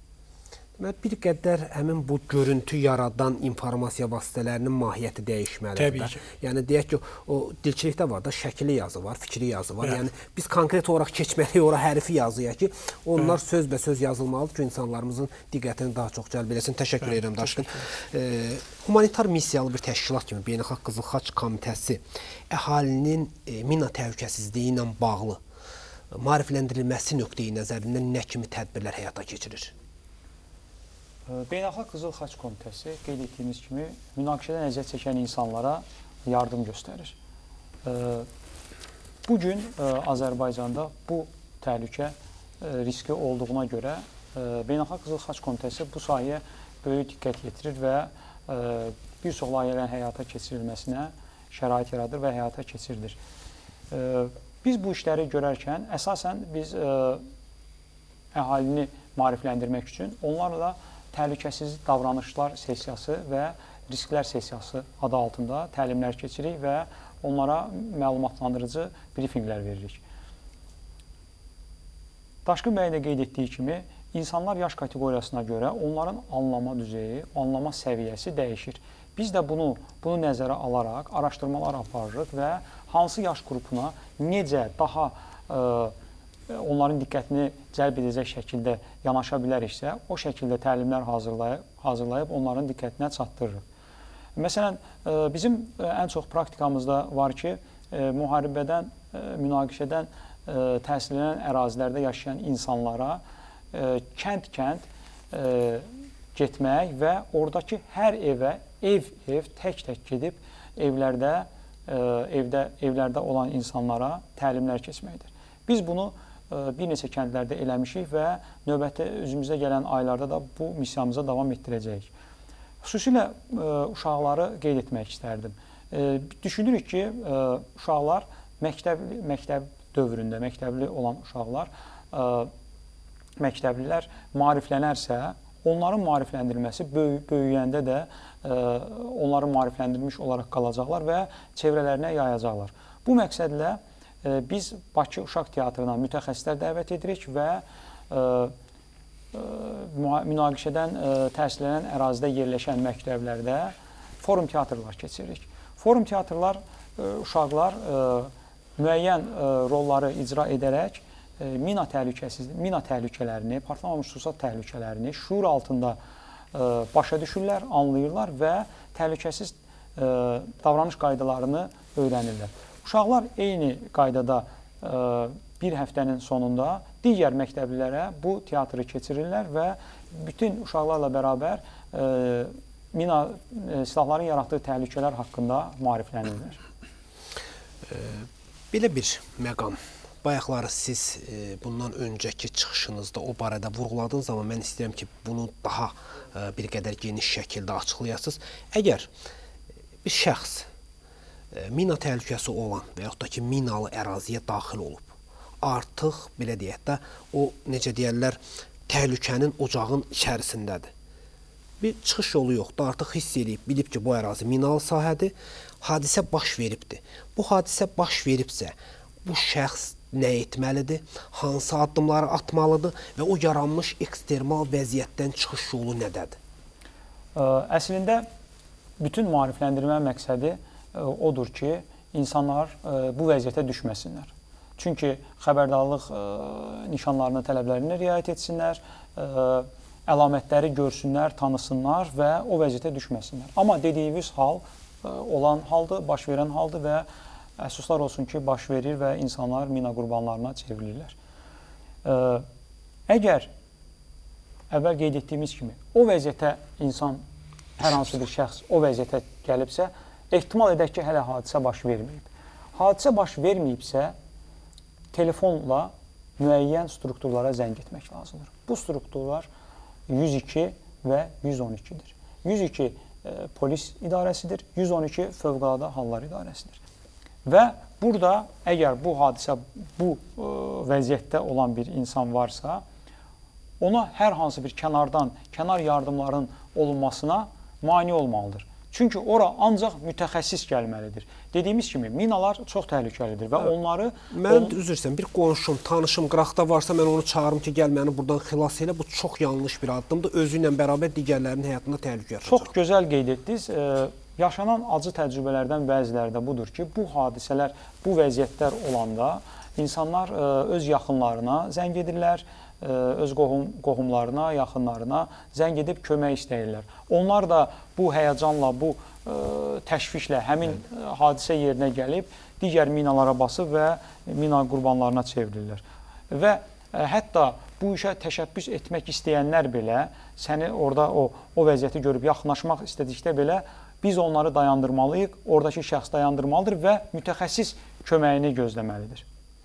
Bir qədər həmin bu görüntü yaradan informasiya vasitələrinin mahiyyəti dəyişməlidir. Təbii ki. Yəni deyək ki, o dilçilikdə var da şəkili yazı var, fikri yazı var. Evet. Yəni biz konkret olaraq keçməliyik ora hərfi yazıya ki, onlar evet. sözbəsöz yazılmalıdır ki, insanlarımızın diqqətini daha çox cəlb eləsin. Təşəkkür evet, edirəm Daşqın. E, humanitar missiyalı bir təşkilat kimi Beynəlxalq Qızıl Xaç Komitəsi əhalinin e, mina təhlükəsizliyi ilə bağlı maarifləndirilməsi nöqteyi nəzərindən nə kimi tədbirlər həyata keçirir? Beynəlxalq Qızıl Xaç Komitəsi qeyd etdiyimiz kimi münaqişədən əziyyət çəkən insanlara yardım göstərir. Bugün Azərbaycanda bu təhlükə riski olduğuna görə Beynəlxalq Qızıl Xaç Komitəsi bu sahəyə böyük diqqət yetirir və bir çox layihələrin həyata keçirilməsinə şərait yaradır və həyata keçirilir. Biz bu işləri görərkən əsasən biz əhalini maarifləndirmək üçün onlarla təhlükəsiz davranışlar sessiyası və risklər sessiyası adı altında təlimlər keçirik və onlara məlumatlandırıcı brifinqlər veririk. Daşqın bəyin də qeyd etdiyi kimi, insanlar yaş kateqoriyasına görə onların anlama düzeyi, anlama səviyyəsi dəyişir. Biz də bunu, bunu nəzərə alaraq araşdırmalar aparırıq və hansı yaş qrupuna necə daha ə, onların diqqətini cəlb edəcək şəkildə yanaşa biləriksə, o şəkildə təlimlər hazırlayıb, hazırlayıb onların diqqətinə çatdırırıq. Məsələn, bizim ən çox praktikamızda var ki, müharibədən, münaqişədən təsirlənən ərazilərdə yaşayan insanlara kənd-kənd getmək və oradakı hər evə, ev-ev, tək-tək gedib evlərdə, evdə, evlərdə olan insanlara təlimlər keçməkdir. Biz bunu bir neçə kəndlərdə eləmişik və növbəti özümüzə gələn aylarda da bu missiyamıza davam etdirəcəyik. Xüsusilə uşaqları qeyd etmək istərdim. Düşünürük ki, uşaqlar məktəb, məktəb dövründə, məktəbli olan uşaqlar, məktəblilər maariflənərsə, onların maarifləndirilməsi böyüyəndə də onların maarifləndirilmiş olaraq qalacaqlar və çevrələrinə yayacaqlar. Bu məqsədlə biz Bakı Uşaq Teatrına mütəxəssislər dəvət edirik və ə, ə, münaqişədən ə, təsirlənən ərazidə yerləşən məktəblərdə forum teatrlar keçiririk. Forum teatrlar ə, uşaqlar ə, müəyyən ə, rolları icra edərək ə, mina təhlükəsizliyi, mina təhlükələrini, partlamamış sursat təhlükələrini şuur altında ə, başa düşürlər, anlayırlar və təhlükəsiz ə, davranış qaydalarını öyrənirlər. Uşaqlar eyni qaydada ə, bir həftənin sonunda digər məktəblilərə bu teatrı keçirirlər və bütün uşaqlarla bərabər ə, mina e, silahların yaratdığı təhlükələr haqqında maariflənirlər. E, belə bir məqam. Bayaqları siz e, bundan öncəki çıxışınızda o barədə vurğuladığınız zaman mən istəyirəm ki, bunu daha e, bir qədər geniş şəkildə açıqlayasınız. Əgər bir şəxs e, mina təhlükəsi olan və yaxud da ki, minalı əraziyə daxil olub, artıq belə deyək də o necə deyərlər, təhlükənin ocağın içərisindədir. Bir çıxış yolu yoxdur. Artıq hiss edib, bilib ki, bu ərazi minalı sahədir. Hadisə baş veribdir. Bu hadisə baş veribsə, bu şəxs nə etməlidir? Hansı addımları atmalıdır və o yaranmış ekstremal vəziyyətdən çıxış yolu nədədir? Əslində bütün maarifləndirmə məqsədi odur ki, insanlar bu vəziyyətə düşməsinlər. Çünki xəbərdarlıq nişanlarının tələblərinə riayət etsinlər, əlamətləri görsünlər, tanısınlar və o vəziyyətə düşməsinlər. Amma dediyimiz hal olan haldır, baş verən haldır və əfsuslar olsun ki, baş verir və insanlar mina qurbanlarına çevrilirlər. Əgər əvvəl qeyd etdiyimiz kimi o vəziyyətə insan, hər hansı bir şəxs o vəziyyətə gəlibsə, ehtimal edək ki, hələ hadisə baş verməyib. Hadisə baş verməyibsə, telefonla müəyyən strukturlara zəng etmək lazımdır. Bu strukturlar yüz iki və yüz on ikidir. yüz iki e, polis idarəsidir, yüz on iki Fövqəladə Hallar İdarəsidir. Və burada əgər bu hadisə, bu e, vəziyyətdə olan bir insan varsa, ona hər hansı bir kənardan, kənar yardımların olunmasına mane olmalıdır. Çünki ora ancaq mütəxəssis gəlməlidir. Dediyimiz kimi, minalar çox təhlükəlidir və onları... Mən on... üzrsən, bir qonşum, tanışım qıraqda varsa, mən onu çağırım ki, gəl məni buradan xilas elə. Bu çox yanlış bir addımdır. Özü ilə bərabər digərlərinin həyatında təhlükə yaratacaq. Çox gözəl qeyd etdiniz. E, yaşanan acı təcrübələrdən bəziləri də budur ki, bu hadisələr, bu vəziyyətlər olanda insanlar e, öz yaxınlarına zəng edirlər, öz qohum, qohumlarına, yaxınlarına zəng edib kömək istəyirlər. Onlar da bu həyəcanla, bu ə, təşvişlə həmin ə, hadisə yerinə gəlib, digər minalara basıb və mina qurbanlarına çevrilirlər. Və ə, hətta bu işə təşəbbüs etmək istəyənlər belə, səni orada o, o vəziyyəti görüb yaxınlaşmaq istədikdə belə, biz onları dayandırmalıyıq, oradakı şəxs dayandırmalıdır və mütəxəssis köməyini gözləməlidir.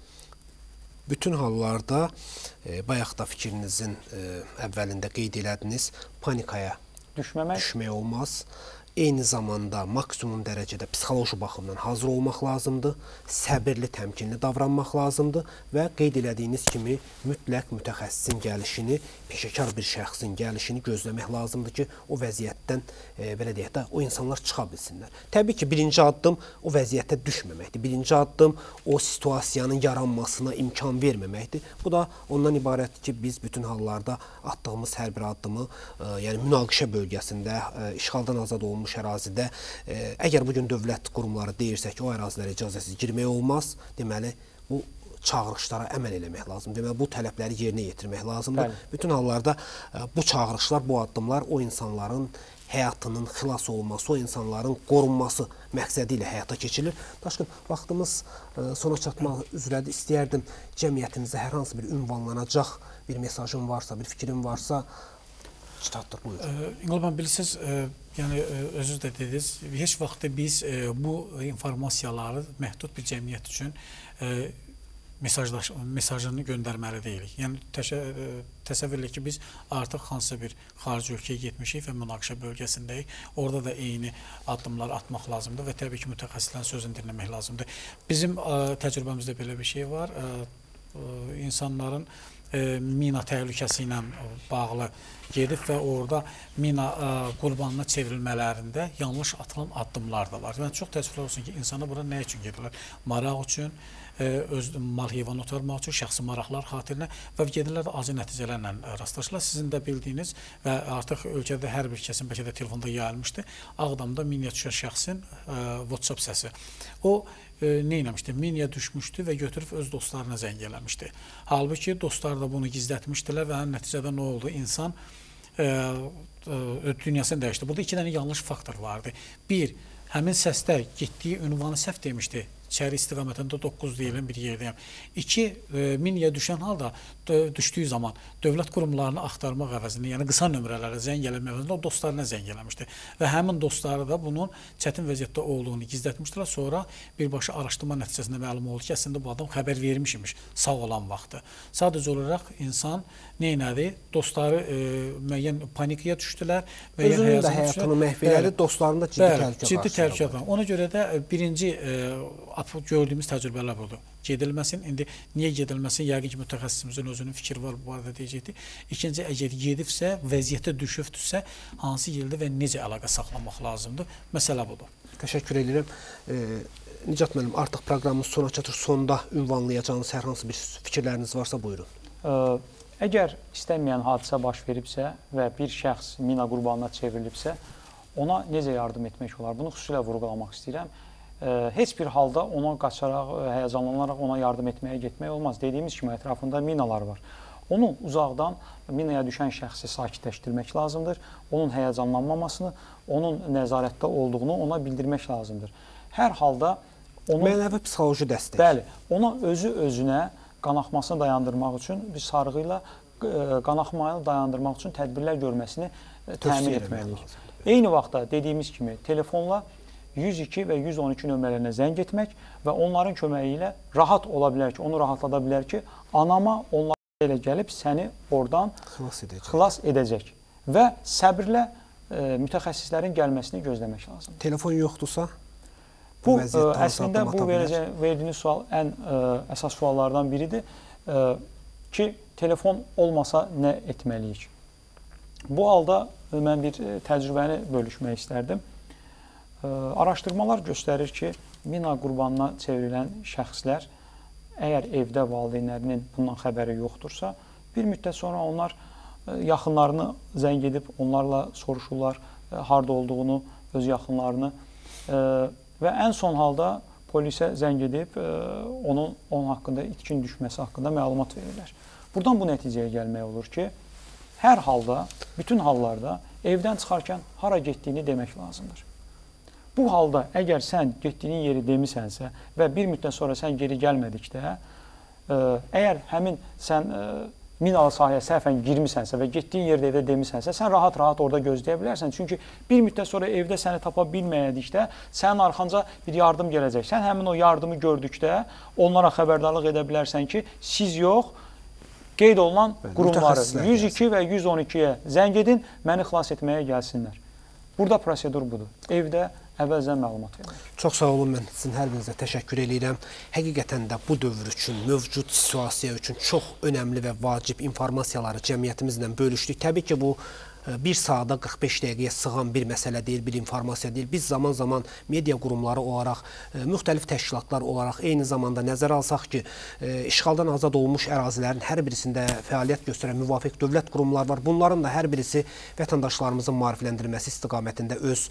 Bütün hallarda e, bayaq da fikrinizin e, əvvəlində qeyd elədiniz, panikaya düşməmək, düşmək olmaz. Eyni zamanda maksimum dərəcədə psixoloji baxımdan hazır olmaq lazımdır, səbirli, təmkinli davranmaq lazımdır və qeyd elədiyiniz kimi mütləq mütəxəssisin gəlişini, peşəkar bir şəxsin gəlişini gözləmək lazımdır ki, o vəziyyətdən e, belə deyək də, o insanlar çıxa bilsinlər. Təbii ki, birinci addım o vəziyyətə düşməməkdir. Birinci addım o situasiyanın yaranmasına imkan verməməkdir. Bu da ondan ibarətdir ki, biz bütün hallarda atdığımız hər bir addımı, e, yəni münaqişə bölgəsində, e, işğaldan azad olunmuş ərazidə, e, əgər bugün dövlət qurumları deyirsə ki, o ərazilərə icazəsiz girmək olmaz, deməli, bu çağırışlara əməl eləmək lazım. Deməli, bu tələbləri yerinə yetirmək lazımdır. Bəli. Bütün hallarda e, bu çağırışlar, bu addımlar o insanların həyatının xilas olması, o insanların qorunması məqsədi ilə həyata keçirilir. Daşqın, vaxtımız e, sona çatmaq üzrədir. İstəyərdim cəmiyyətimizdə hər hansı bir ünvanlanacaq bir mesajın varsa, bir fikrin varsa, Çıtatdır, buyurun. İnqilab, bilirsiniz, e, yəni özünüz də dediniz, heç vaxt biz e, bu informasiyaları məhdud bir cəmiyyət üçün e, mesajlaş, mesajını göndərməli deyilik. Yəni təşə, e, təsəvvür edək ki, biz artıq hansısa bir xarici ölkəyə getmişik və münaqişə bölgəsindəyik. Orada da eyni addımlar atmaq lazımdır və təbii ki, mütəxəssislərin sözünü dinləmək lazımdır. Bizim e, təcrübəmizdə belə bir şey var. E, e, insanların E, mina təhlükəsi ilə bağlı gedib və orada mina e, qurbanına çevrilmələrində yanlış atılan addımlar da var. Yəni, çox təəssüflər olsun ki, insana bura nə üçün gedirlər? Maraq üçün, e, öz mal heyvan otarmaq üçün, şəxsi maraqlar xatirinə və gedirlər də acı nəticələrlə rastlaşırlar. Sizin də bildiyiniz və artıq ölkədə hər bir kəsin bəlkə də telefonda yayılmışdı. Ağdamda minaya düşən şəxsin e, WhatsApp səsi. O, nə eləmişdi? Minaya düşmüşdü və götürüb öz dostlarına zəng eləmişdi. Halbuki dostlar da bunu gizlətmişdilər və nəticədə nə oldu? İnsan e, e, dünyasını dəyişdi. Burada iki dənə yanlış faktor vardı. Bir, həmin səsdə getdiyi ünvanı səhv demişdi içəri istiqamətində doqquz deyilən bir yerdəyəm. İki, Minaya düşən halda düşdüyü zaman dövlət qurumlarını axtarmaq əvəzində, yəni qısa nömrələrə zəng eləmək əvəzində o dostlarına zəng eləmişdi. Və həmin dostları da bunun çətin vəziyyətdə olduğunu gizlətmişdilər. Sonra birbaşa araşdırma nəticəsində məlum oldu ki, əslində bu adam xəbər vermiş imiş sağ olan vaxtı. Sadəcə olaraq insan nə elədi? Dostları e, müəyyən panikaya düşdülər. Özünün də həyatını məhv elədi, dostlarını da ciddi təhlükə ciddi təhlükə var. Ona görə də birinci e, gördüyümüz təcrübələr budur. Gedilməsin. İndi niyə gedilməsin? Yəqin ki, mütəxəssisimizin özünün fikri var bu barədə deyəcəkdir. İkinci, əgər gedibsə, vəziyyətə düşübdürsə, hansı yerdə və necə əlaqə saxlamaq lazımdır? Məsələ budur. Təşəkkür edirəm. E, Nicat müəllim, artıq proqramımız sona çatır. Sonda ünvanlayacağınız hər hansı bir fikirləriniz varsa buyurun. E, Əgər istənməyən hadisə baş veribsə və bir şəxs mina qurbanına çevrilibsə, ona necə yardım etmək olar? Bunu xüsusilə vurğulamaq istəyirəm. Heç bir halda ona qaçaraq, həyəcanlanaraq ona yardım etməyə getmək olmaz. Dediyimiz kimi ətrafında minalar var. Onu uzaqdan minaya düşən şəxsi sakitləşdirmək lazımdır. Onun həyəcanlanmamasını, onun nəzarətdə olduğunu ona bildirmək lazımdır. Hər halda onu... Mənəvi psixoloji dəstək. Bəli, ona özü özünə qanaxmasını dayandırmaq üçün bir sarğı ilə qanaxmayı dayandırmaq üçün tədbirlər görməsini təmin etməliyik. Eyni vaxtda dediyimiz kimi telefonla yüz iki və yüz on iki nömrələrinə zəng etmək və onların köməyi ilə rahat ola bilər ki, onu rahatlada bilər ki, anama onlar elə gəlib səni oradan xilas edəcək, xilas edəcək. Və səbirlə e, mütəxəssislərin gəlməsini gözləmək lazımdır. Telefon yoxdursa? Bu, ə, əslində bu verdiyiniz sual ən ə, əsas suallardan biridir ə, ki, telefon olmasa nə etməliyik? Bu halda mən bir təcrübəni bölüşmək istərdim. Ə, araşdırmalar göstərir ki, mina qurbanına çevrilən şəxslər, əgər evdə valideynlərinin bundan xəbəri yoxdursa, bir müddət sonra onlar ə, yaxınlarını zəng edib, onlarla soruşurlar ə, harda olduğunu, öz yaxınlarını ə, və ən son halda polisə zəng edib e, onun, onun haqqında itkin düşməsi haqqında məlumat verirlər. Buradan bu nəticəyə gəlmək olur ki, hər halda, bütün hallarda evdən çıxarkən hara getdiyini demək lazımdır. Bu halda əgər sən getdiyin yeri demisənsə və bir müddət sonra sən geri gəlmədikdə, e, əgər həmin sən e, minalı sahəyə səhvən girmisənsə və getdiyin yerdə evdə demisənsə, sən rahat-rahat orada gözləyə bilərsən. Çünki bir müddət sonra evdə səni tapa bilməyədikdə, sənin arxanca bir yardım gələcək. Sən həmin o yardımı gördükdə onlara xəbərdarlıq edə bilərsən ki, siz yox, qeyd olunan qurumları yüz iki və yüz on ikiyə zəng edin, məni xilas etməyə gəlsinlər. Burada prosedur budur. Evdə əvvəlcədən məlumat verir. Çox sağ olun, mən sizin hər birinizə təşəkkür edirəm. Həqiqətən də bu dövr üçün, mövcud situasiya üçün çox önəmli və vacib informasiyaları cəmiyyətimizlə bölüşdük. Təbii ki, bu bir saata qırx beş dəqiqəyə sığan bir məsələ deyil, bir informasiya deyil. Biz zaman-zaman media qurumları olaraq, müxtəlif təşkilatlar olaraq eyni zamanda nəzərə alsaq ki, işğaldan azad olmuş ərazilərin hər birisində fəaliyyət göstərən müvafiq dövlət qurumları var. Bunların da hər birisi vətəndaşlarımızın maarifləndirilməsi istiqamətində öz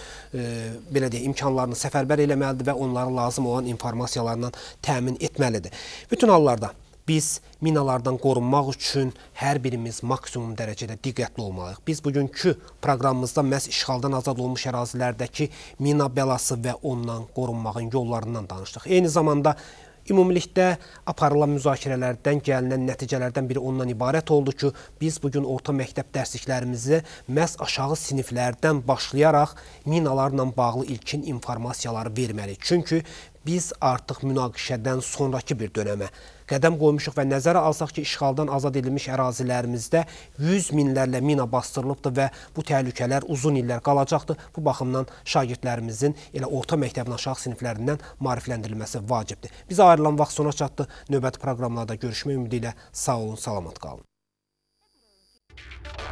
belə deyək, imkanlarını səfərbər eləməlidir və onlara lazım olan informasiyalarla təmin etməlidir. Bütün hallarda biz minalardan qorunmaq üçün hər birimiz maksimum dərəcədə diqqətli olmalıyıq. Biz bugünkü proqramımızda məhz işğaldan azad olmuş ərazilərdəki mina bəlası və ondan qorunmağın yollarından danışdıq. Eyni zamanda ümumilikdə aparılan müzakirələrdən gəlinən nəticələrdən biri ondan ibarət oldu ki, biz bugün orta məktəb dərsliklərimizi məhz aşağı siniflərdən başlayaraq minalarla bağlı ilkin informasiyaları verməliyik. Çünki biz artıq münaqişədən sonraki bir dönəmə qədəm qoymuşuq və nəzərə alsaq ki, işğaldan azad edilmiş ərazilərimizdə yüz minlərlə mina bastırılıbdır və bu təhlükələr uzun illər qalacaqdır. Bu baxımdan şagirdlərimizin elə orta məktəbin aşağı siniflərindən maarifləndirilməsi vacibdir. Bizə ayrılan vaxt sona çatdı. Növbəti proqramlarda görüşmək ümidi ilə sağ olun, salamat qalın.